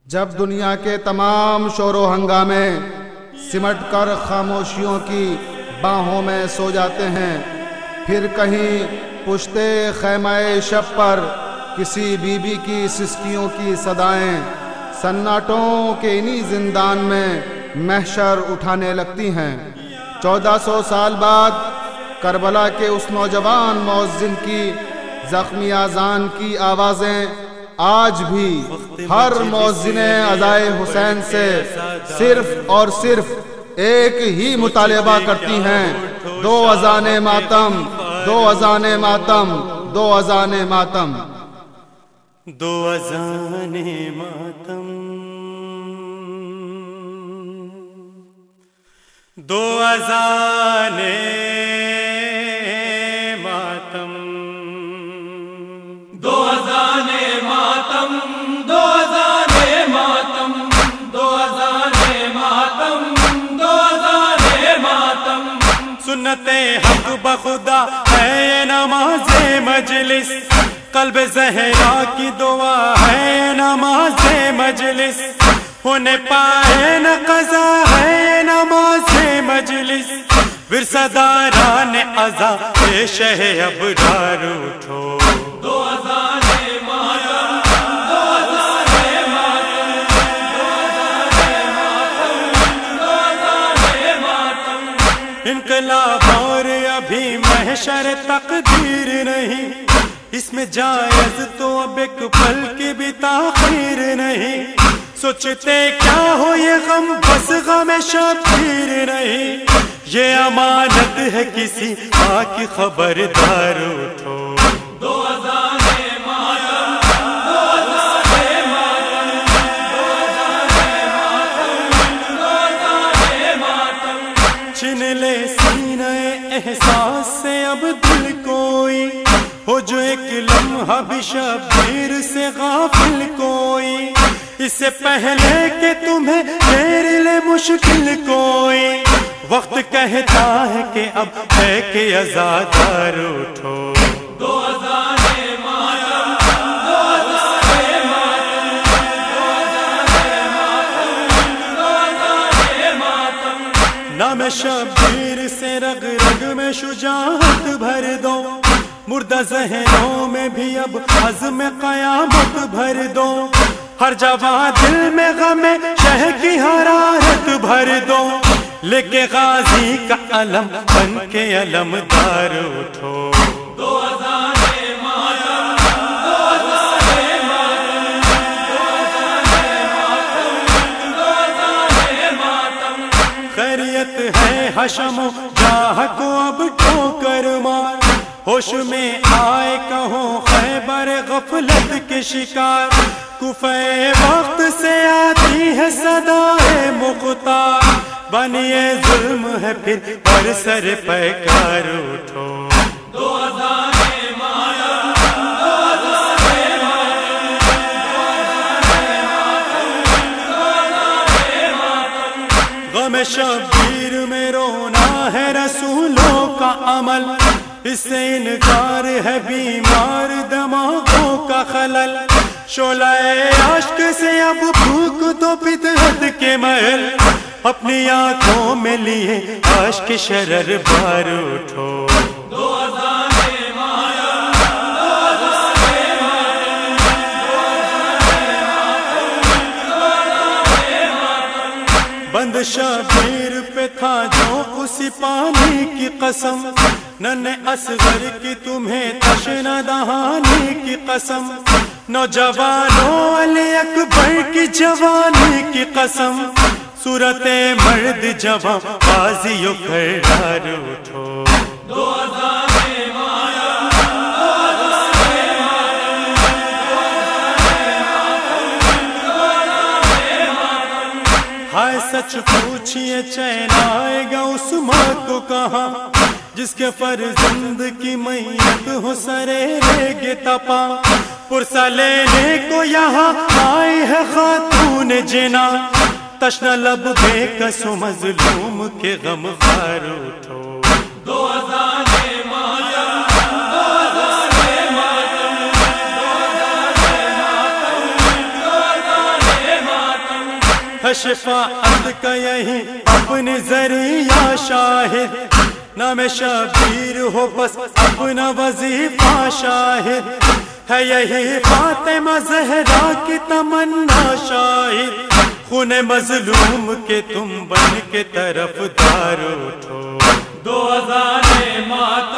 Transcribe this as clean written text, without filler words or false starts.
جب دنیا کے تمام شور و ہنگامے سمٹ کر خاموشیوں کی باہوں میں سو جاتے ہیں، پھر کہیں پشتے خیمہ شب پر کسی بی بی کی سسکیوں کی صدائیں سناٹوں کے انہی زندان میں محشر اٹھانے لگتی ہیں۔ 1400 سال بعد کربلا کے اس نوجوان مؤذن کی زخمی اذان کی آوازیں آج بھی ہر مؤذن ازائے حسین سے صرف اور صرف ایک ہی مطالبہ کرتی ہیں: 2 اذان ماتم، 2 اذان ماتم، 2 اذان ماتم، 2 اذان ماتم، 2 اذان ماتم، 2 اذان ماتم، 2 اذان ماتم، 2 اذان ماتم، 2 اذان ماتم۔ سنت حق بخدا ہے یہ نماز مجلس، قلب زہرا کی دعا ہے یہ نماز مجلس، ہونے پائے نہ قضا ہے یہ نماز مجلس، ورثہ داران ازا پیش ہے ابرار اٹھو۔ 2 اذان ماتم، 2 اذان ماتم، 2 اذان ماتم، 2 اذان ماتم۔ انقلاب اور ابھی محشر تقدیر نہیں، اس میں جائز تو اب ایک پل کی بھی تاخیر نہیں، سوچتے کیا ہو یہ غم بس غم شبیر نہیں، یہ امانت ہے کسی ماں کی خبردار اٹھو۔ 2 اذان ماتم، 2 اذان ماتم، 2 اذان ماتم، 2 اذان ماتم۔ چھن لے سینہ احساس سے اب دل کوئی، ہو جو ایک لمحہ بھی شبیر سے غافل کوئی، اس سے پہلے کہ تمہیں گھیر لے مشکل کوئی، وقت کہتا ہے کہ اب ہے کہ آزادار اٹھو۔ 2 اذان ماتم، 2 اذان ماتم، 2 اذان ماتم، 2 اذان ماتم۔ نام شبیر سے رگ رگ میں شجاعت بھر دو، مردہ ذہنوں میں بھی اب عزم قیامت بھر دو، ہر جوان دل میں غم شہ کی حرارت بھر دو، لے کے غازی کا علم بن کے علمدار اٹھو۔ 2 اذان ماتم، 2 اذان ماتم، 2 اذان ماتم، 2 اذان ماتم۔ خیریت ہے حشم و جاہ کو اب ٹھوکر مار، ہوش میں آئے کہو خیبر غفلت کے شکار، کوفہ وقت سے آتی ہے صدائے مختار، بنیے ظلم ہے پھر پر سر پیکار اٹھو۔ 2 اذان ماتم، 2 اذان ماتم، 2 اذان ماتم، 2 اذان ماتم۔ غم شبیر میں رونا ہے رسولوں کا عمل، اس سے انکار ہے بیمار دماغوں کا خلل، شعلہ عشق سے اب پھونک دو بدعت کے محل، اپنی آنکھوں میں لیے عشق شرر بار اٹھو۔ 2 اذان ماتم، 2 اذان ماتم، 2 اذان ماتم۔ بند شبیر پہ تھا جو اسی پانی کی قسم، نن اصغر کی تمہیں تشنہ دہانی کی قسم، نوجوانوں علی اکبر کی جوانی کی قسم، صورت مرد جوان بازیوں کھڑار اٹھو۔ 2 اذان ماتم، 2 اذان ماتم، 2 اذان ماتم۔ ہائے سچ پوچھئے چین آئے گا اس ماں کو کہاں، جس کے فرزند کی میت ہو سرے ریگ تپا، پرسہ لینے کو یہاں آئی ہے خاتون جنا، تشنہ لب بے کس مظلوم کے غم خوار اٹھو۔ 2 اذان ماتم، 2 اذان ماتم، 2 اذان ماتم، 2 اذان ہے شفاعت کا یہی اپنے ذریعہ شاہد، نام شبیر ہو بس اپنا وظیفہ شاہد، ہے یہی فاطمہ زہرا کی تمنا شاہد، خون مظلوم کے تم بن کے طرف دار اٹھو، دو اذان ماتم